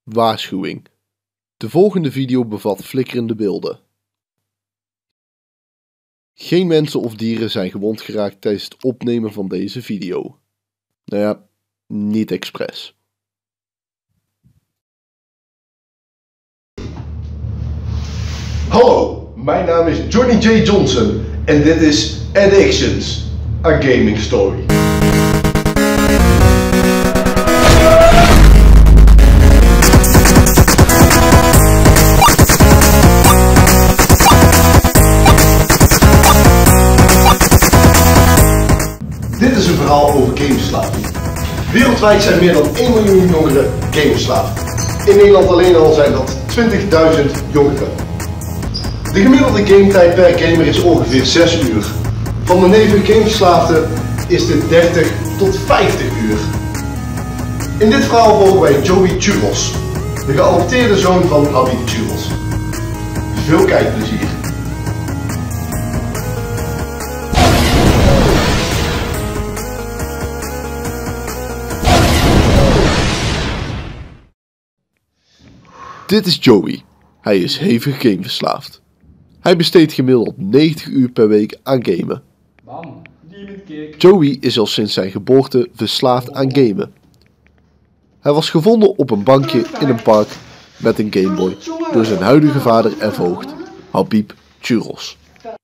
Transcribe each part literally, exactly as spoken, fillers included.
Waarschuwing. De volgende video bevat flikkerende beelden. Geen mensen of dieren zijn gewond geraakt tijdens het opnemen van deze video. Nou ja, niet expres. Hallo, mijn naam is Johnny J. Johnson en dit is Addictions, a gaming story. Dit is een verhaal over gameverslaving. Wereldwijd zijn meer dan één miljoen jongeren gameverslaafd. In Nederland alleen al zijn dat twintigduizend jongeren. De gemiddelde gametijd per gamer is ongeveer zes uur. Van de negen gameverslaafden is dit dertig tot vijftig uur. In dit verhaal volgen wij Joey Churros, de geadopteerde zoon van Habib Churros. Veel kijkplezier. Dit is Joey. Hij is hevig gameverslaafd. Hij besteedt gemiddeld negentig uur per week aan gamen. Joey is al sinds zijn geboorte verslaafd aan gamen. Hij was gevonden op een bankje in een park met een Gameboy door zijn huidige vader en voogd, Habib Churros.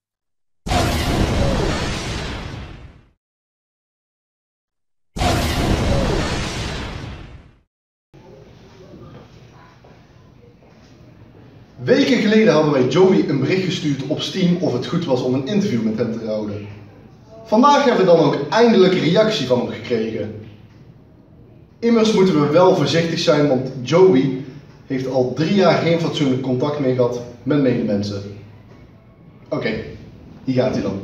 Weken geleden hadden wij Joey een bericht gestuurd op Steam of het goed was om een interview met hem te houden. Vandaag hebben we dan ook eindelijk een reactie van hem gekregen. Immers moeten we wel voorzichtig zijn, want Joey heeft al drie jaar geen fatsoenlijk contact meer gehad met medemensen. Oké, okay, hier gaat hij dan.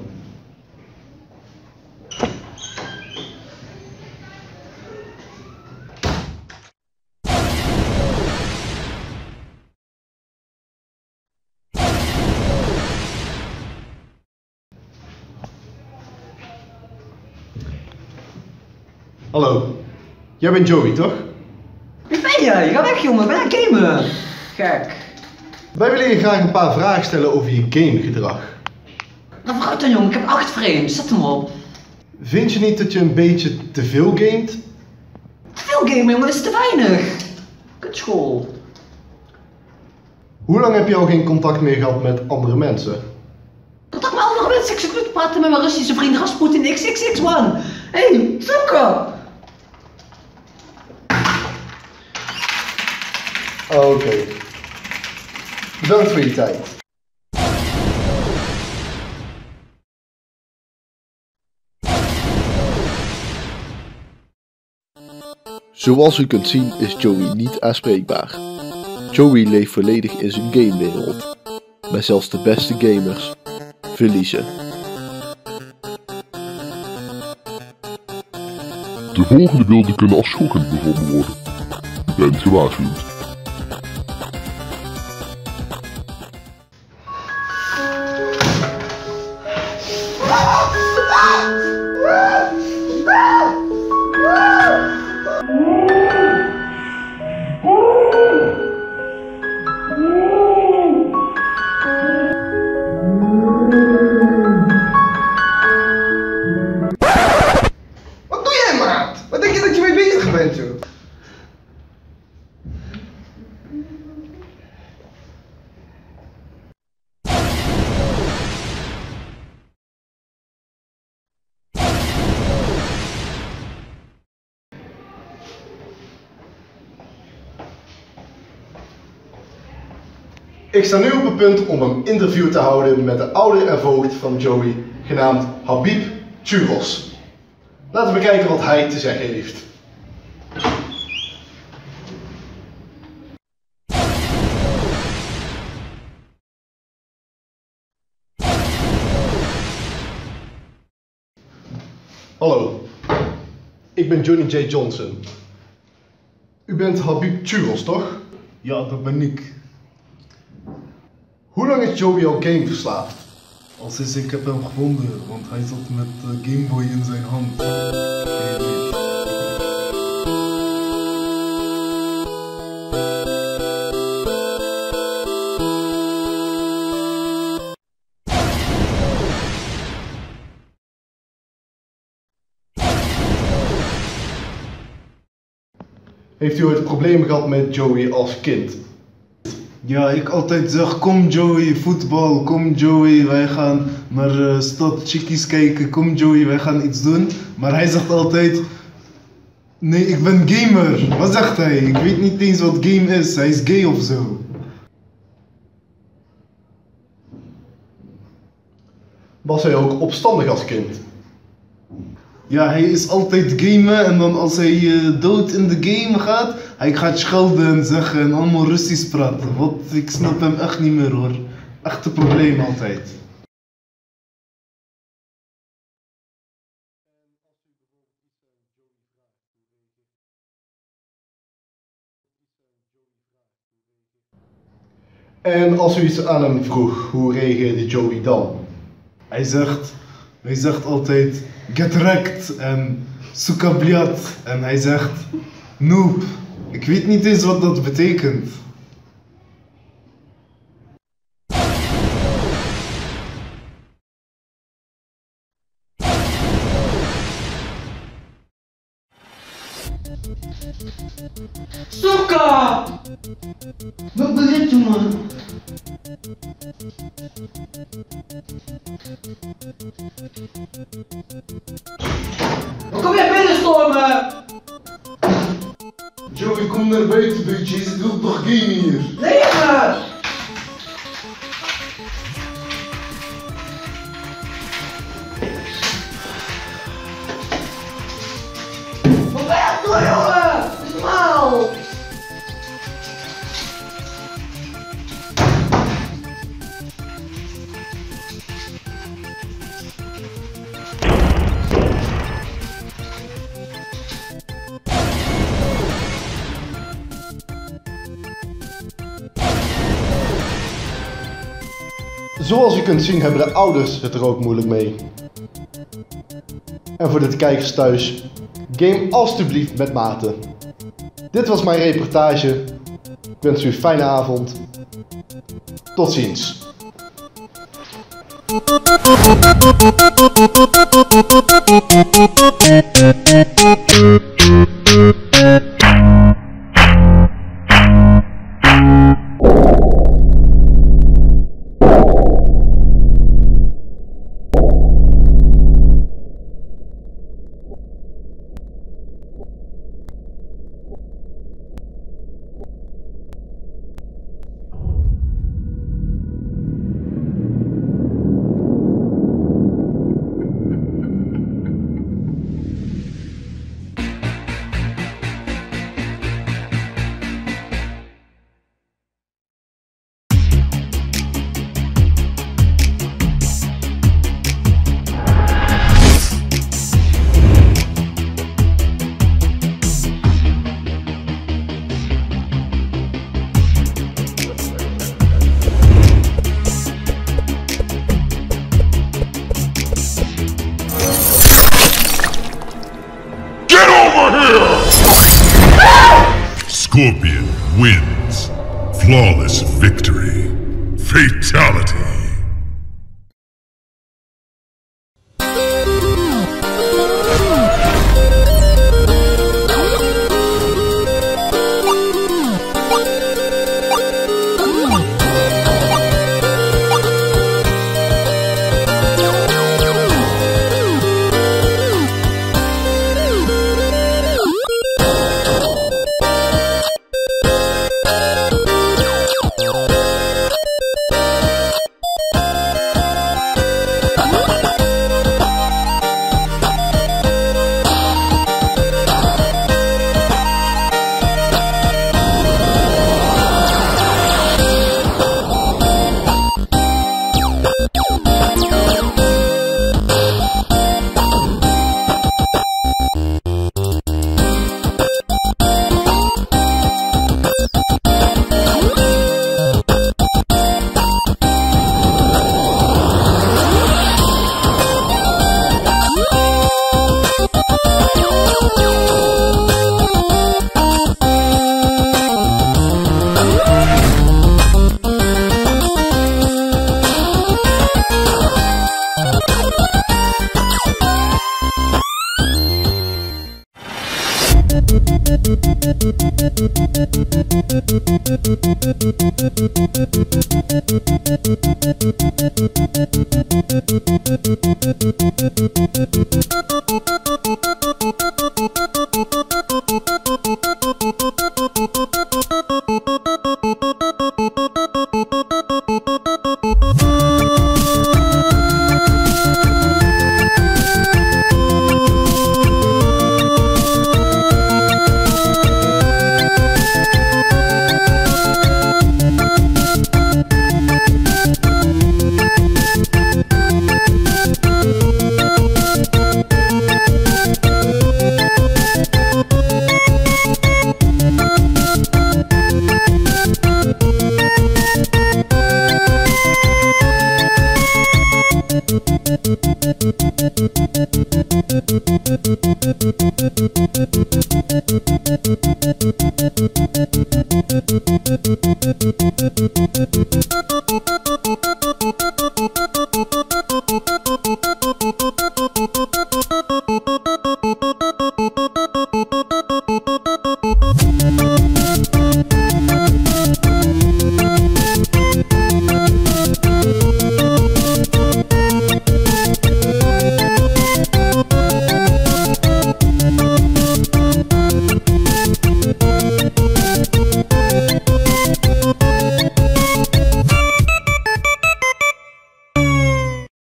Hallo, jij bent Joey, toch? Wie ben jij? Ga weg, jongen, ben aan het gamen. Gek. Wij willen je graag een paar vragen stellen over je gamegedrag. Nou, vooruit dan, jongen, ik heb acht frames, zet hem op. Vind je niet dat je een beetje te veel gamet? Te veel gamen, jongen, dat is te weinig. Kutschool. Hoe lang heb je al geen contact meer gehad met andere mensen? Contact met andere mensen? Ik zit nu te praten met mijn Russische vriend Rasputin X X X one. Hé, hey, zoeken! Oké. Okay. Bedankt voor je tijd. Zoals u kunt zien is Joey niet aanspreekbaar. Joey leeft volledig in zijn gamewereld. Maar zelfs de beste gamers verliezen. De volgende beelden kunnen als schokkend bevonden worden. U bent gewaarschuwd. Wat doe jij, maat? Wat denk je dat je mee bezig bent, joh? Ik sta nu op het punt om een interview te houden met de ouder en voogd van Joey, genaamd Habib Churros. Laten we kijken wat hij te zeggen heeft. Hallo, ik ben Johnny J. Johnson. U bent Habib Churros, toch? Ja, dat ben ik. Hoe lang is Joey al gameverslaafd? Al sinds ik heb hem gevonden, want hij zat met de Gameboy in zijn hand. Hey, Heeft u ooit problemen gehad met Joey als kind? Ja, ik altijd zeg, kom Joey, voetbal, kom Joey, wij gaan naar uh, stad chickies kijken, kom Joey, wij gaan iets doen. Maar hij zegt altijd, nee, ik ben gamer. Wat zegt hij? Ik weet niet eens wat game is, hij is gay of zo. Was hij ook opstandig als kind? Ja, hij is altijd gamen en dan als hij uh, dood in de game gaat, hij gaat schelden en zeggen en allemaal Russisch praten. Wat, ik snap hem echt niet meer hoor. Echt een probleem altijd. En als u iets aan hem vroeg, hoe reageerde Joey dan? Hij zegt, hij zegt altijd get wrecked en suka bliat en hij zegt noob. Ik weet niet eens wat dat betekent. Suka! Wat belet je, man? Kom jij binnenstormen? Joey, kom naar buiten, beetje. Je wilt toch gamen hier? Leven! Wat ben je aan het doen, jongen? Dat is normaal! Zoals u kunt zien hebben de ouders het er ook moeilijk mee. En voor de kijkers thuis, game alstublieft met mate. Dit was mijn reportage. Ik wens u een fijne avond. Tot ziens. Scorpion wins. Flawless victory. Fatality. Thank you. Thank you.